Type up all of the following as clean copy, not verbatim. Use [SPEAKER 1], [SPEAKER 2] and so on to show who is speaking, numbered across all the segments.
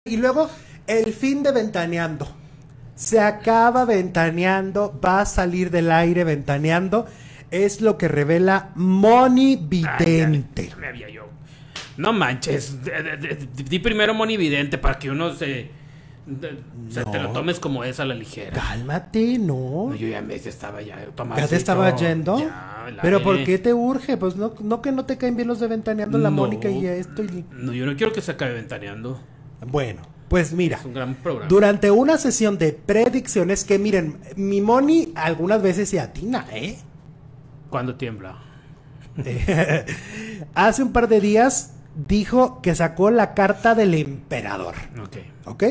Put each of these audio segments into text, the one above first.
[SPEAKER 1] Y luego, el fin de Ventaneando. Se acaba Ventaneando, va a salir del aire Ventaneando. Es lo que revela Moni Vidente.
[SPEAKER 2] Me había yo. No manches. Di primero Moni Vidente para que uno te lo tomes como es a la ligera.
[SPEAKER 1] Cálmate, no.
[SPEAKER 2] Yo ya me estaba ya
[SPEAKER 1] ¿Ya te estaba yendo?
[SPEAKER 2] Ya,
[SPEAKER 1] ¿Pero por qué te urge? Pues no que no te caen bien los de Ventaneando, la Mónica y esto.
[SPEAKER 2] No, yo no quiero que se acabe Ventaneando.
[SPEAKER 1] Bueno, pues mira.
[SPEAKER 2] Es un gran programa.
[SPEAKER 1] Durante una sesión de predicciones que miren, mi Moni algunas veces se atina, ¿eh?
[SPEAKER 2] ¿Cuándo tiembla?
[SPEAKER 1] Hace un par de días dijo que sacó la carta del emperador. ¿Ok?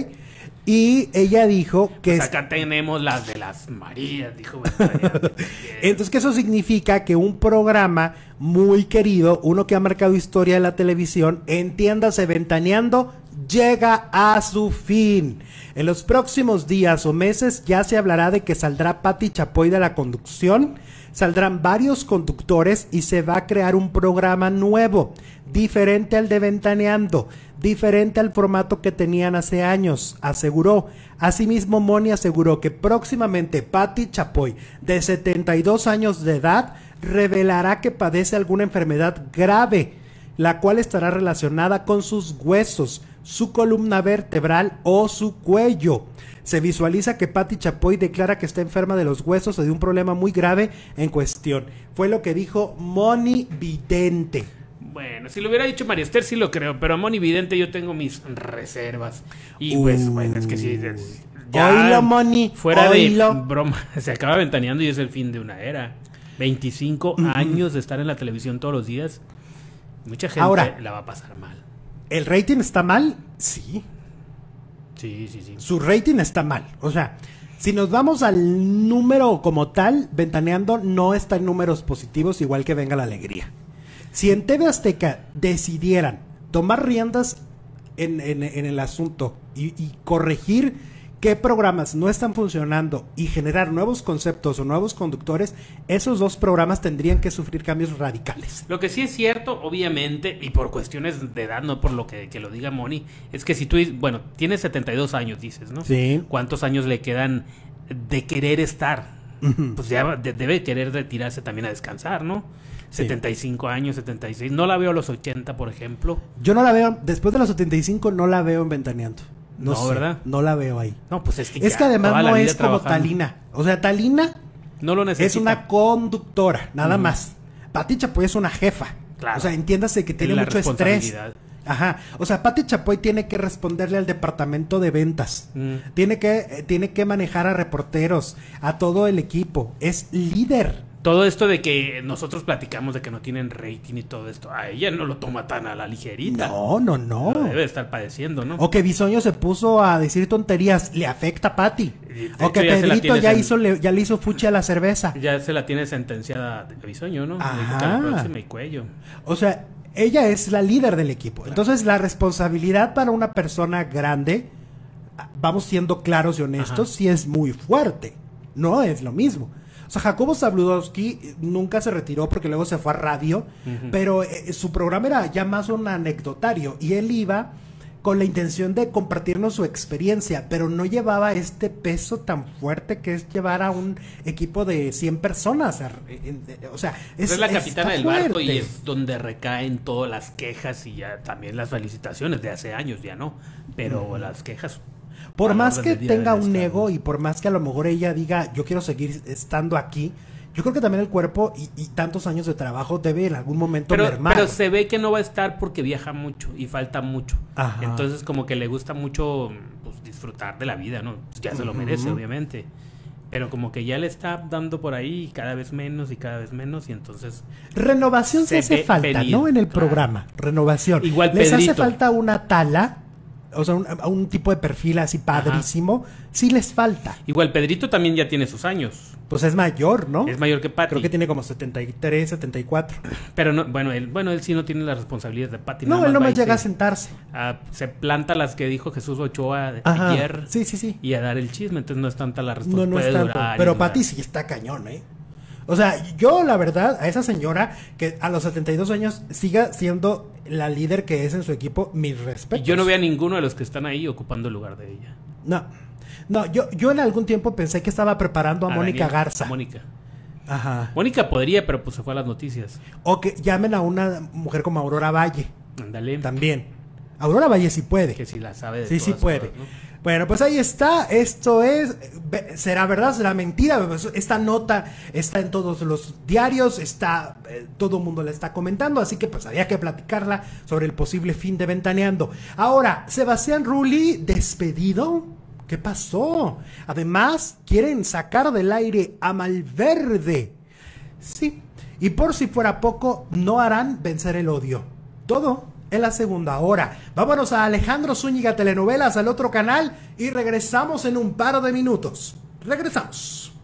[SPEAKER 1] Y ella dijo que...
[SPEAKER 2] Pues acá tenemos las de las Marías, dijo.
[SPEAKER 1] Entonces, que eso significa que un programa muy querido, uno que ha marcado historia de la televisión, entiéndase Ventaneando, llega a su fin. En los próximos días o meses ya se hablará de que saldrá Pati Chapoy de la conducción, saldrán varios conductores y se va a crear un programa nuevo, diferente al de Ventaneando, diferente al formato que tenían hace años, aseguró. Asimismo, Moni aseguró que próximamente Pati Chapoy, de 72 años de edad, revelará que padece alguna enfermedad grave, la cual estará relacionada con sus huesos, su columna vertebral o su cuello. Se visualiza que Pati Chapoy declara que está enferma de los huesos o de un problema muy grave en cuestión. Fue lo que dijo Moni Vidente.
[SPEAKER 2] Bueno, si lo hubiera dicho María Esther sí lo creo, pero a Moni Vidente yo tengo mis reservas. Y pues bueno, es que sí, ya
[SPEAKER 1] oílo, Moni,
[SPEAKER 2] fuera
[SPEAKER 1] oílo.
[SPEAKER 2] de broma, se acaba Ventaneando y es el fin de una era. 25 años de estar en la televisión todos los días. Mucha gente ahora la va a pasar mal.
[SPEAKER 1] ¿El rating está mal? Sí.
[SPEAKER 2] Sí.
[SPEAKER 1] Su rating está mal. O sea, si nos vamos al número como tal, Ventaneando no está en números positivos, igual que Venga la Alegría. Si en TV Azteca decidieran tomar riendas en el asunto y corregir qué programas no están funcionando y generar nuevos conceptos o nuevos conductores, esos dos programas tendrían que sufrir cambios radicales.
[SPEAKER 2] Lo que sí es cierto, obviamente, y por cuestiones de edad, no por lo que lo diga Moni, es que si tú, bueno, tienes 72 años, dices, ¿no?
[SPEAKER 1] Sí.
[SPEAKER 2] ¿Cuántos años le quedan de querer estar? Pues ya debe querer retirarse también a descansar, ¿no? Sí. 75 años, 76. No la veo a los 80, por ejemplo.
[SPEAKER 1] Yo no la veo, después de los 75 no la veo en Ventaneando. No sé, ¿verdad? No la veo ahí.
[SPEAKER 2] No, pues es
[SPEAKER 1] que además no es como Talina. O sea, Talina
[SPEAKER 2] no lo necesita.
[SPEAKER 1] Es una conductora, nada más. Pati Chapoy es una jefa.
[SPEAKER 2] Claro.
[SPEAKER 1] O sea, entiéndase que tiene mucho estrés. Ajá. O sea, Pati Chapoy tiene que responderle al departamento de ventas. Tiene que manejar a reporteros, a todo el equipo. Es líder.
[SPEAKER 2] Todo esto de que nosotros platicamos de que no tienen rating y todo esto, a ella no lo toma tan a la ligerita.
[SPEAKER 1] No.
[SPEAKER 2] Lo debe estar padeciendo, ¿no?
[SPEAKER 1] O que Bisoño se puso a decir tonterías, le afecta a Pati. O que Pedrito ya le hizo fuchi a la cerveza.
[SPEAKER 2] Ya se la tiene sentenciada de Bisoño, ¿no?
[SPEAKER 1] Ajá.
[SPEAKER 2] La próxima y cuello.
[SPEAKER 1] O sea, ella es la líder del equipo. Claro. Entonces, la responsabilidad para una persona grande, vamos siendo claros y honestos, sí es muy fuerte. No es lo mismo. O sea, Jacobo Zabludowski nunca se retiró porque luego se fue a radio, pero su programa era ya más un anecdotario y él iba con la intención de compartirnos su experiencia, pero no llevaba este peso tan fuerte que es llevar a un equipo de 100 personas. O sea,
[SPEAKER 2] es la capitana del barco y es donde recaen todas las quejas y ya también las felicitaciones de hace años, ya no, pero las quejas...
[SPEAKER 1] Por más que tenga un ego y por más que a lo mejor ella diga, yo quiero seguir estando aquí, yo creo que también el cuerpo y tantos años de trabajo debe en algún momento mermar.
[SPEAKER 2] Pero se ve que no va a estar porque viaja mucho y falta mucho.
[SPEAKER 1] Ajá.
[SPEAKER 2] Entonces como que le gusta mucho pues, disfrutar de la vida, ¿no? Ya se lo merece, obviamente. Pero como que ya le está dando por ahí cada vez menos y entonces...
[SPEAKER 1] Renovación se hace falta, ¿no? En el programa. Renovación.
[SPEAKER 2] Igual
[SPEAKER 1] Les
[SPEAKER 2] Pedrito.
[SPEAKER 1] hace falta una tala... O sea, un tipo de perfil así padrísimo. Ajá. Sí les falta.
[SPEAKER 2] Igual Pedrito también ya tiene sus años.
[SPEAKER 1] Pues es mayor, ¿no?
[SPEAKER 2] Es mayor que Pati.
[SPEAKER 1] Creo que tiene como 73, 74.
[SPEAKER 2] Pero no, bueno, él sí no tiene las responsabilidades de Pati.
[SPEAKER 1] No, él nomás llega a sentarse.
[SPEAKER 2] Se planta las que dijo Jesús Ochoa ayer.
[SPEAKER 1] Sí.
[SPEAKER 2] Y a dar el chisme, entonces no es tanta la responsabilidad.
[SPEAKER 1] No es tanto. Pero Pati sí está cañón, ¿eh? O sea, yo la verdad, a esa señora que a los 72 años siga siendo la líder que es en su equipo, mis respetos.
[SPEAKER 2] Y yo no veo a ninguno de los que están ahí ocupando el lugar de ella.
[SPEAKER 1] No, yo en algún tiempo pensé que estaba preparando a Mónica
[SPEAKER 2] Daniel,
[SPEAKER 1] Garza.
[SPEAKER 2] a Mónica.
[SPEAKER 1] Ajá.
[SPEAKER 2] Mónica podría, pero pues se fue a las noticias.
[SPEAKER 1] O que llamen a una mujer como Aurora Valle.
[SPEAKER 2] Ándale.
[SPEAKER 1] También. Aurora Valle sí puede.
[SPEAKER 2] Que si la sabe de
[SPEAKER 1] Sí, sí
[SPEAKER 2] todas
[SPEAKER 1] puede.
[SPEAKER 2] cosas, ¿no?
[SPEAKER 1] Bueno, pues ahí está. Esto es. ¿Será verdad? ¿Será mentira? Esta nota está en todos los diarios. Está. Todo el mundo la está comentando. Así que pues había que platicarla sobre el posible fin de Ventaneando. Ahora, Sebastián Rulli despedido. ¿Qué pasó? Además, quieren sacar del aire a Malverde. Sí. Y por si fuera poco, no harán vencer el odio. Todo en la segunda hora. Vámonos a Alejandro Zúñiga Telenovelas, al otro canal, y regresamos en un par de minutos. Regresamos.